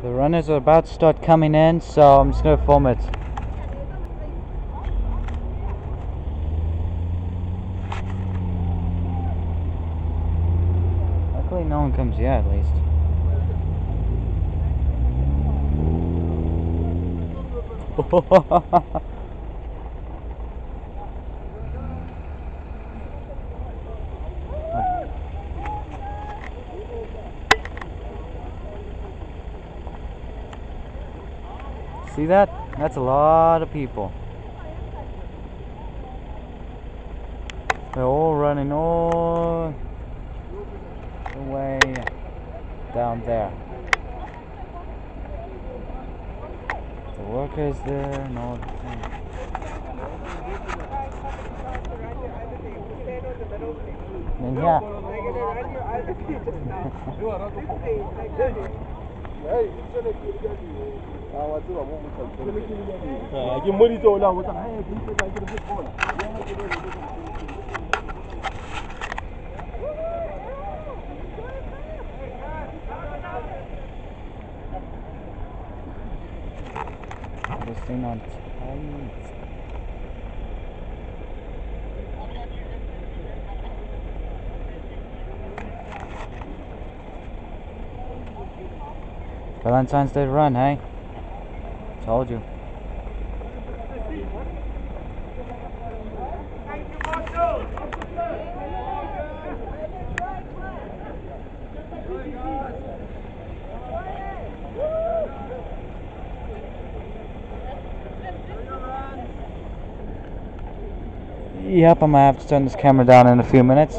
The runners are about to start coming in, so I'm just going to film it. Luckily no one comes yet, at least. See that? That's a lot of people. They're all running all the way down there. The workers there and all the things. And yeah. This thing on tight. Valentine's Day run, hey? Told you. Yep, I'm gonna have to turn this camera down in a few minutes.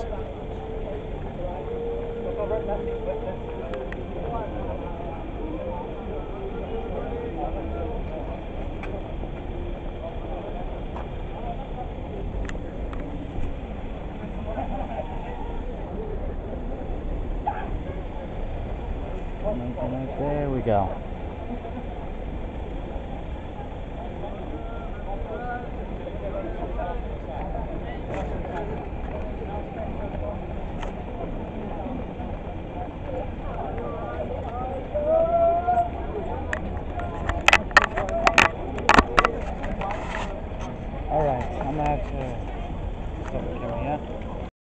There we go.